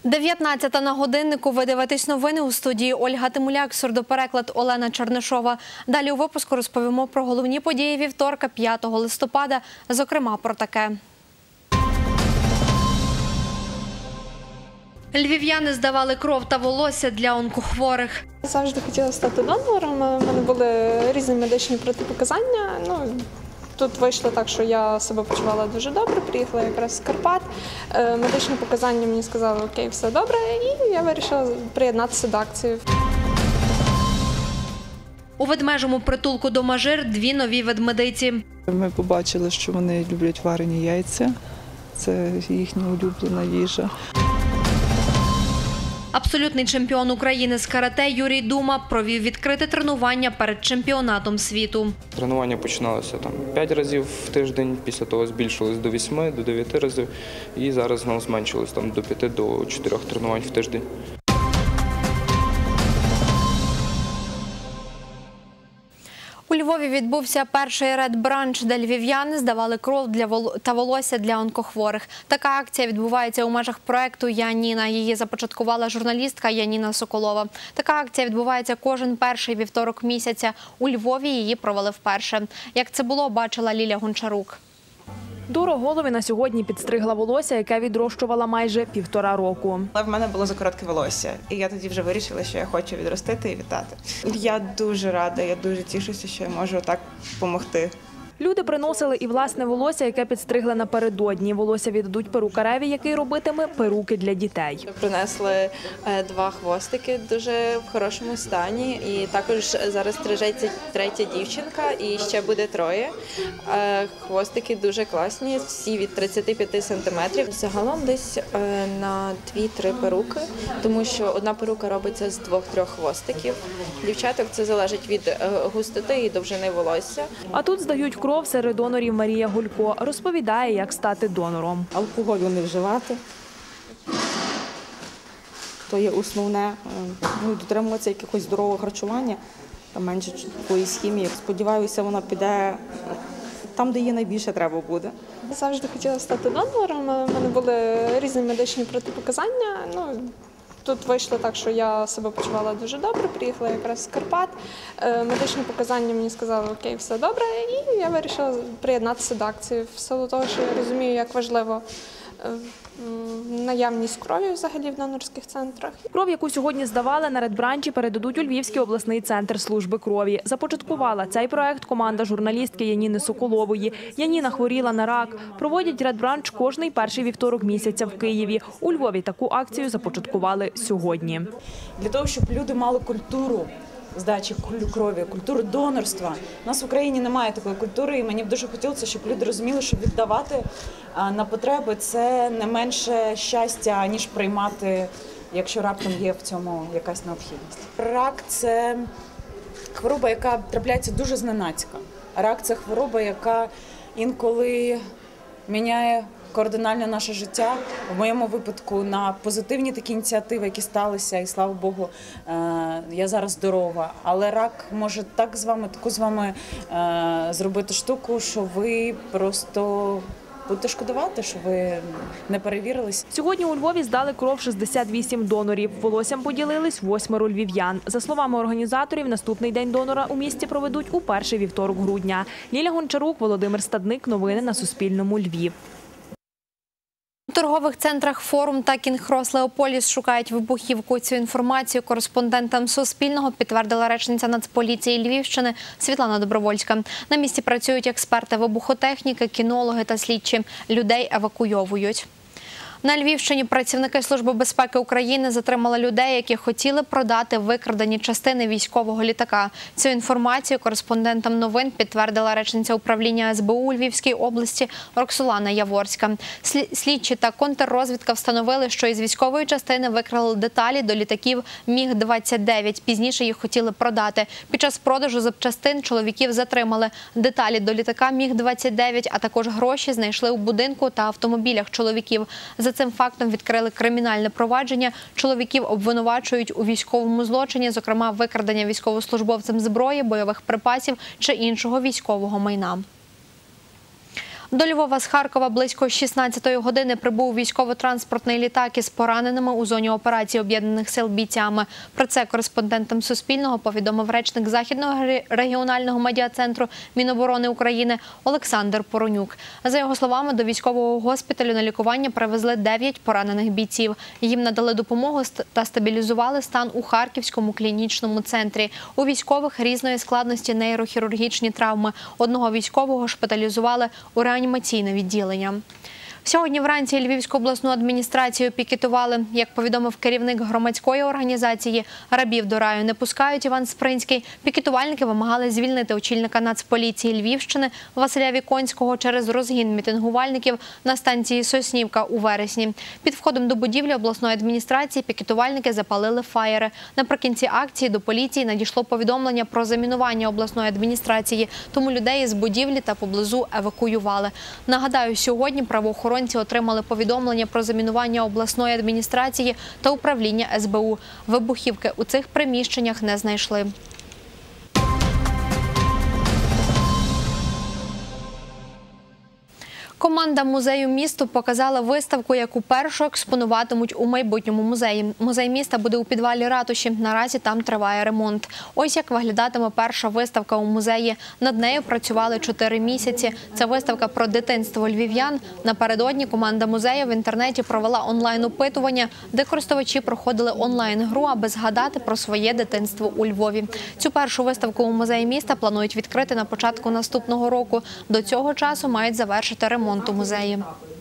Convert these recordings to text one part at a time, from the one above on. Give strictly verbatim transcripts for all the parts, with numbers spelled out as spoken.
дев'ятнадцята на годиннику. Ви дивитесь новини. У студії Ольга Тимуляк, сурдопереклад Олена Чернишова. Далі у випуску розповімо про головні події вівторка, п'ятого листопада, зокрема про таке. Львів'яни здавали кров та волосся для онкохворих. Завжди хотіла стати донором. У мене були різні медичні протипоказання. Ну, тут вийшло так, що я себе почувала дуже добре, приїхала якраз з Карпат. Медичні показання мені сказали, окей, все добре, і я вирішила приєднатися до акції. У ведмежому притулку Домажир дві нові ведмедиці. Ми побачили, що вони люблять варені яйця. Це їхня улюблена їжа. Абсолютний чемпіон України з карате Юрій Дума провів відкрите тренування перед чемпіонатом світу. Тренування починалося там п'ять разів в тиждень, після того збільшилось до восьми, до дев'яти разів і зараз знову зменшилось там до п'яти, до чотирьох тренувань в тиждень. У Львові відбувся перший ред-бранч, де львів'яни здавали кров для вол... та волосся для онкохворих. Така акція відбувається у межах проєкту «Я Ніна». Її започаткувала журналістка Яніна Соколова. Така акція відбувається кожен перший вівторок місяця. У Львові її провели вперше. Як це було, бачила Ліля Гончарук. Дура Голові на сьогодні підстригла волосся, яке відрощувала майже півтора року. Але в мене було закоротке волосся, і я тоді вже вирішила, що я хочу відростити і вітати. Я дуже рада, я дуже тішуся, що я можу так допомогти. Люди приносили і власне волосся, яке підстригли напередодні. Волосся віддадуть перукареві, який робитиме перуки для дітей. Принесли два хвостики дуже в хорошому стані. І також зараз стрижеться третя дівчинка і ще буде троє. Хвостики дуже класні, всі від тридцяти п'яти сантиметрів. Загалом десь на дві-три перуки, тому що одна перука робиться з двох-трьох хвостиків. Дівчаток це залежить від густоти і довжини волосся. А тут здають кров серед донорів Марія Гулько. Розповідає, як стати донором. Алкоголю не вживати. То є основне. Ну, дотримуватися якогось здорового харчування, менше якоїсь хімії. Сподіваюся, вона піде там, де їй найбільше треба буде. Завжди хотіла стати донором. У мене були різні медичні протипоказання. Ну, тут вийшло так, що я себе почувала дуже добре, приїхала якраз з Карпат. Медичні показання мені сказали, окей, все добре, і я вирішила приєднатися до акції. В силу того, що я розумію, як важливо наявність крові взагалі в донорських центрах. Кров, яку сьогодні здавали на редбранчі, передадуть у Львівський обласний центр служби крові. Започаткувала цей проект команда журналістки Яніни Соколової. Яніна хворіла на рак. Проводять редбранч кожний перший вівторок місяця в Києві. У Львові таку акцію започаткували сьогодні. Для того, щоб люди мали культуру здачі крові, культуру донорства. У нас в Україні немає такої культури, і мені б дуже хотілося, щоб люди розуміли, що віддавати на потреби – це не менше щастя, ніж приймати, якщо раптом є в цьому якась необхідність. Рак – це хвороба, яка трапляється дуже зненацька. Рак – це хвороба, яка інколи міняє кардинально наше життя. В моєму випадку на позитивні такі ініціативи, які сталися, і слава Богу, я зараз здорова. Але рак може так з вами, таку з вами зробити штуку, що ви просто будете шкодувати, що ви не перевірились. Сьогодні у Львові здали кров шістдесят вісім донорів. Волоссям поділились восьмеро львів'ян. За словами організаторів, наступний день донора у місті проведуть у перший вівторок грудня. Ліля Гончарук, Володимир Стадник. Новини на Суспільному. Львів. У торгових центрах «Форум» та «Кінг-Крос Леополіс» шукають вибухівку. Цю інформацію кореспондентам Суспільного підтвердила речниця Нацполіції Львівщини Світлана Добровольська. На місці працюють експерти вибухотехніки, кінологи та слідчі. Людей евакуйовують. На Львівщині працівники Служби безпеки України затримали людей, які хотіли продати викрадені частини військового літака. Цю інформацію кореспондентам новин підтвердила речниця управління ес бе у у Львівській області Роксолана Яворська. Слідчі та контррозвідка встановили, що із військової частини викрали деталі до літаків міг двадцять дев'ять. Пізніше їх хотіли продати. Під час продажу запчастин чоловіків затримали. Деталі до літака міг двадцять дев'ять, а також гроші знайшли у будинку та автомобілях чоловіків. За цим фактом відкрили кримінальне провадження. Чоловіків обвинувачують у військовому злочині, зокрема викрадення військовослужбовцем зброї, бойових припасів чи іншого військового майна. До Львова з Харкова близько шістнадцятої години прибув військово-транспортний літак із пораненими у зоні операції Об'єднаних сил бійцями. Про це кореспондентам Суспільного повідомив речник Західного регіонального медіа-центру Міноборони України Олександр Поронюк. За його словами, до військового госпіталю на лікування привезли дев'ять поранених бійців. Їм надали допомогу та стабілізували стан у Харківському клінічному центрі. У військових різної складності нейрохірургічні травми. Одного військового шпиталізували у реанімаційне відділення. Сьогодні вранці Львівську обласну адміністрацію пікетували. Як повідомив керівник громадської організації «Рабів до раю не пускають» Іван Спринський, пікетувальники вимагали звільнити очільника Нацполіції Львівщини Василя Віконського через розгін мітингувальників на станції Соснівка у вересні. Під входом до будівлі обласної адміністрації пікетувальники запалили фаєри. Наприкінці акції до поліції надійшло повідомлення про замінування обласної адміністрації, тому людей з будівлі та поблизу евакуювали. Нагадаю, сьогодні правоохоронці отримали повідомлення про замінування обласної адміністрації та управління ес бе у. Вибухівки у цих приміщеннях не знайшли. Команда музею місту показала виставку, яку першу експонуватимуть у майбутньому музеї. Музей міста буде у підвалі ратуші. Наразі там триває ремонт. Ось як виглядатиме перша виставка у музеї. Над нею працювали чотири місяці. Це виставка про дитинство львів'ян. Напередодні команда музею в інтернеті провела онлайн-опитування, де користувачі проходили онлайн-гру, аби згадати про своє дитинство у Львові. Цю першу виставку у музеї міста планують відкрити на початку наступного року. До цього часу мають завершити ремонт у музеї.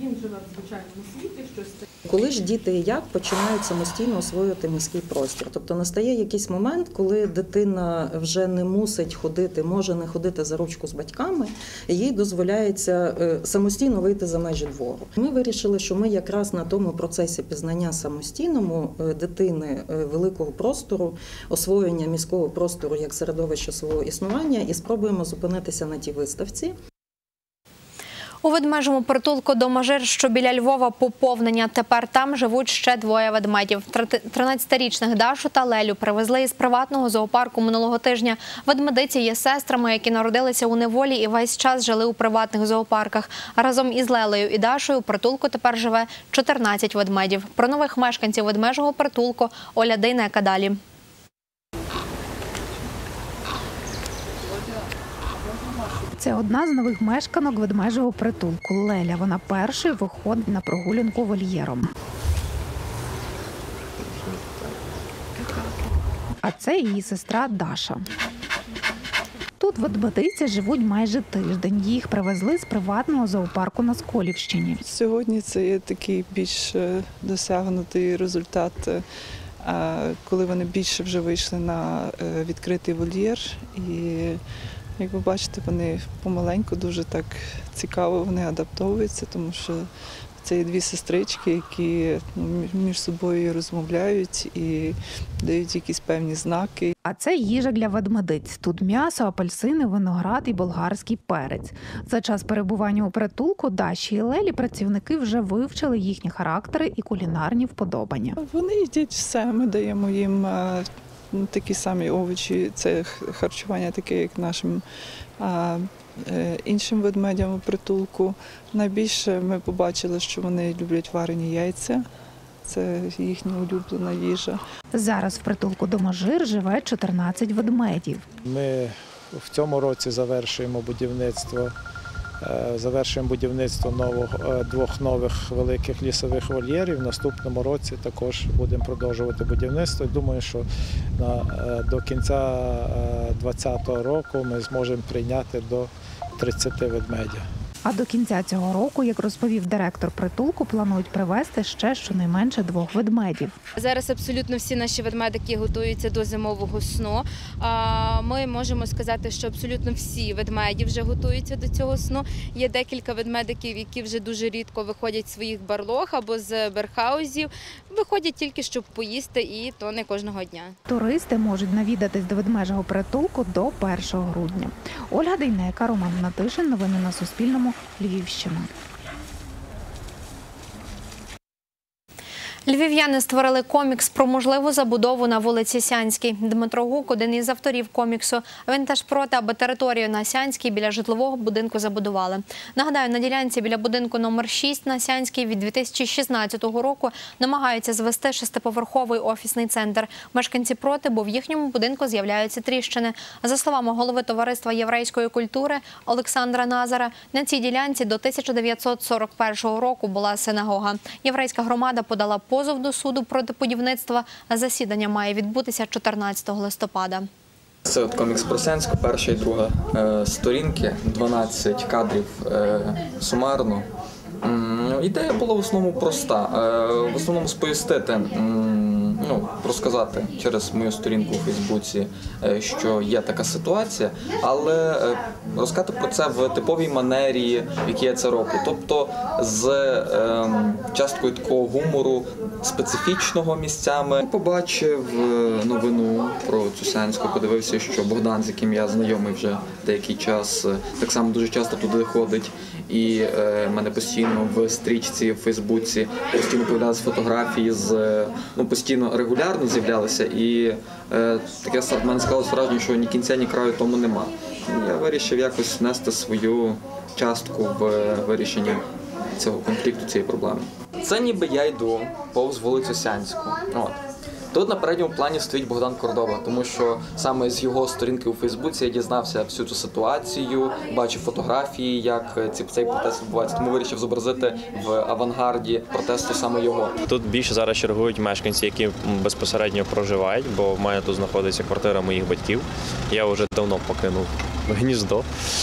Коли ж діти і як починають самостійно освоювати міський простір? Тобто настає якийсь момент, коли дитина вже не мусить ходити, може не ходити за ручку з батьками, і їй дозволяється самостійно вийти за межі двору. Ми вирішили, що ми якраз на тому процесі пізнання самостійному дитини великого простору, освоєння міського простору як середовища свого існування і спробуємо зупинитися на тій виставці. У ведмежому притулку Домажир, що біля Львова, поповнення. Тепер там живуть ще двоє ведмедів. тринадцятирічних Дашу та Лелю привезли із приватного зоопарку минулого тижня. Ведмедиці є сестрами, які народилися у неволі і весь час жили у приватних зоопарках. Разом із Лелею і Дашою у притулку тепер живе чотирнадцять ведмедів. Про нових мешканців ведмежого притулку Оля Дейнека далі. Це одна з нових мешканок ведмежого притулку – Леля. Вона першою виходить на прогулянку вольєром. А це її сестра Даша. Тут ведмедиці живуть майже тиждень. Їх привезли з приватного зоопарку на Сколівщині. Сьогодні це є такий більш досягнутий результат, коли вони більше вже вийшли на відкритий вольєр. І як ви бачите, вони помаленьку, дуже так цікаво вони адаптовуються, тому що це є дві сестрички, які між собою розмовляють і дають якісь певні знаки. А це їжа для ведмедиць. Тут м'ясо, апельсини, виноград і болгарський перець. За час перебування у притулку Даші і Лелі працівники вже вивчили їхні характери і кулінарні вподобання. Вони їдять все, ми даємо їм такі самі овочі, це харчування таке, як нашим а, е, іншим ведмедям у притулку. Найбільше ми побачили, що вони люблять варені яйця. Це їхня улюблена їжа. Зараз в притулку Домажир живе чотирнадцять ведмедів. Ми в цьому році завершуємо будівництво Завершуємо будівництво нового, двох нових великих лісових вольєрів. В наступному році також будемо продовжувати будівництво. Думаю, що на, до кінця двадцятого року ми зможемо прийняти до тридцяти ведмедів. А до кінця цього року, як розповів директор притулку, планують привезти ще щонайменше двох ведмедів. Зараз абсолютно всі наші ведмедики готуються до зимового сну. Ми можемо сказати, що абсолютно всі ведмеді вже готуються до цього сну. Є декілька ведмедиків, які вже дуже рідко виходять з своїх барлог або з берхаузів. Виходять тільки, щоб поїсти, і то не кожного дня. Туристи можуть навідатись до ведмежого притулку до першого грудня. Ольга Дейнека, Роман Натишин. Новини на Суспільному. Львівщина. Львів'яни створили комікс про можливу забудову на вулиці Сянській. Дмитро Гук – один із авторів коміксу. Він теж проти, аби територію на Сянській біля житлового будинку забудували. Нагадаю, на ділянці біля будинку номер шість на Сянській від дві тисячі шістнадцятого року намагаються звести шестиповерховий офісний центр. Мешканці проти, бо в їхньому будинку з'являються тріщини. За словами голови Товариства єврейської культури Олександра Назара, на цій ділянці до тисяча дев'ятсот сорок першого року була синагога. Єврейська громада подала позов до суду проти будівництва. Засідання має відбутися чотирнадцятого листопада. Це от комікс про Сянську, перша і друга е, сторінки, дванадцять кадрів е, сумарно. М, Ідея була в основному проста. Е, в основному сповістити, м, ну, розказати через мою сторінку у Фейсбуці, е, що є така ситуація, але е, розказати про це в типовій манері, в якій я це роблю. Тобто з е, часткою такого гумору, специфічного місцями. Побачив новину про цю Сянську, подивився, що Богдан, з яким я знайомий вже деякий час, так само дуже часто туди ходить. І е, мене постійно в стрічці в Фейсбуці постійно появлялися фотографії, з, ну, постійно регулярно з'являлися. І е, таке в мене склалося враження, що ні кінця, ні краю тому нема. Я вирішив якось внести свою частку в вирішенні цього конфлікту, цієї проблеми. Це ніби я йду повз вулицю Сянську. От. Тут на передньому плані стоїть Богдан Кордоба, тому що саме з його сторінки у Фейсбуці я дізнався всю цю ситуацію, бачив фотографії, як ці, цей протест відбувається, тому вирішив зобразити в авангарді протесту саме його. Тут більше зараз чергують мешканці, які безпосередньо проживають, бо в мене тут знаходиться квартира моїх батьків. Я вже давно покинув гніздо.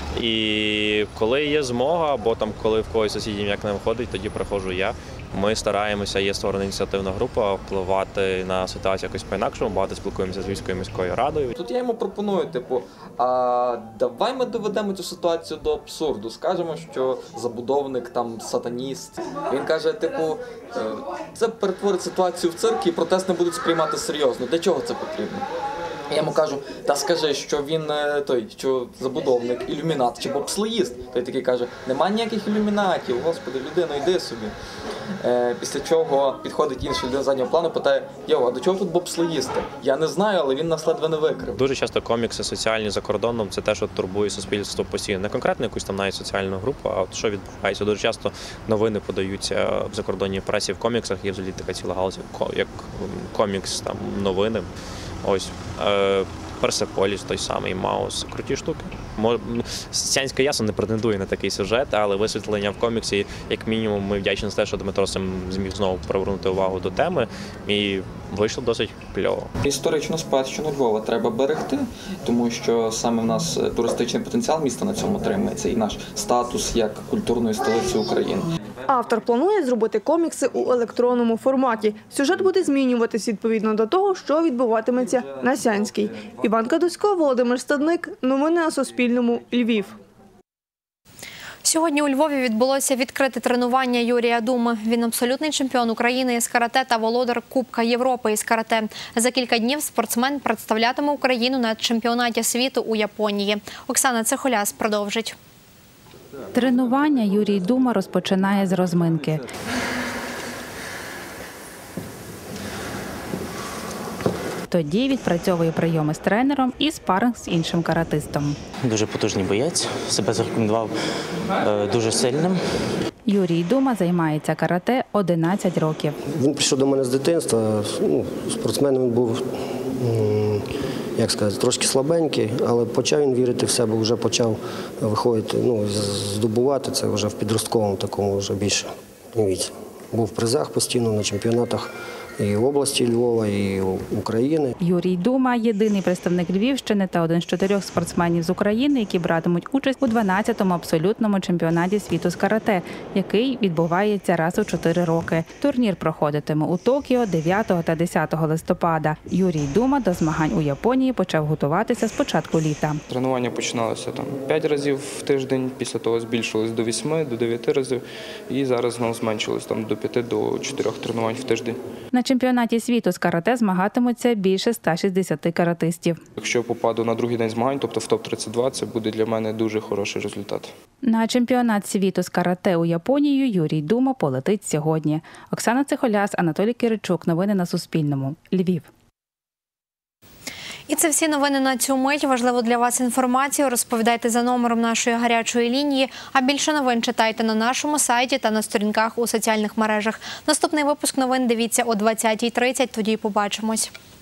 І коли є змога, або там коли в когось сусідів ніяк не виходить, тоді приходжу я. Ми стараємося, є створена ініціативна група, впливати на ситуацію якось по-інакшому, багато спілкуємося з Львівською міською радою. Тут я йому пропоную, типу, а давай ми доведемо цю ситуацію до абсурду, скажемо, що забудовник там сатаніст. Він каже, типу, це перетворить ситуацію в цирк і протест не будуть сприймати серйозно. Для чого це потрібно? Я йому кажу, та скажи, що він той, що забудовник, ілюмінат чи бобслеїст. Той такий каже, нема ніяких ілюмінатів, господи, людино, йди собі. Е, після чого підходить інший людина заднього плану, питає, йо, а до чого тут бобслеїсти? Я не знаю, але він нас ледве не викрив. Дуже часто комікси соціальні за кордоном – це те, що турбує суспільство постійно. Не конкретно якусь там навіть соціальну групу, а от що відбувається. Дуже часто новини подаються в закордонній пресі, в коміксах є взагалі така ціла галузь, як комікс, там, новини. Ось, е, Персеполіс, той самий, Маус, круті штуки. Сянська, ясно, не претендує на такий сюжет, але висвітлення в коміксі, як мінімум, ми вдячні за те, що Дмитро зміг знову привернути увагу до теми, і вийшло досить кльово. Історичну спадщину Львова треба берегти, тому що саме в нас туристичний потенціал міста на цьому тримається, і наш статус як культурної столиці України. Автор планує зробити комікси у електронному форматі. Сюжет буде змінюватись відповідно до того, що відбуватиметься на Сянській. Іван Кадусько, Володимир Стадник. Новини на Суспільному. Львів. Сьогодні у Львові відбулося відкрите тренування Юрія Думи. Він абсолютний чемпіон України із карате та володар Кубка Європи із карате. За кілька днів спортсмен представлятиме Україну на чемпіонаті світу у Японії. Оксана Цехоляс продовжить. Тренування Юрій Дума розпочинає з розминки. Тоді відпрацьовує прийоми з тренером і спаринг з іншим каратистом. Дуже потужний боєць, себе зарекомендував е, дуже сильним. Юрій Дума займається карате одинадцять років. Він прийшов до мене з дитинства, ну, спортсменом він був, як сказати, трошки слабенький, але почав він вірити в себе, вже почав виходити, ну, здобувати це вже в підростковому такому вже більше віці. Був в призах постійно на чемпіонатах і в області Львова, і України. Юрій Дума – єдиний представник Львівщини та один з чотирьох спортсменів з України, які братимуть участь у дванадцятому абсолютному чемпіонаті світу з карате, який відбувається раз у чотири роки. Турнір проходитиме у Токіо дев'ятого та десятого листопада. Юрій Дума до змагань у Японії почав готуватися з початку літа. Тренування починалося там п'ять разів в тиждень, після того збільшилось до восьми, до дев'яти разів, і зараз знову зменшилось там до п'яти, до чотирьох тренувань в тиждень. На чемпіонаті світу з карате змагатимуться більше ста шістдесяти каратистів. Якщо попаду на другий день змагань, тобто в топ тридцять два, це буде для мене дуже хороший результат. На чемпіонат світу з карате у Японію Юрій Дума полетить сьогодні. Оксана Цихоляс, Анатолій Киричук. Новини на Суспільному. Львів. І це всі новини на цю мить. Важливу для вас інформацію розповідайте за номером нашої гарячої лінії. А більше новин читайте на нашому сайті та на сторінках у соціальних мережах. Наступний випуск новин дивіться о двадцятій тридцять. Тоді побачимось.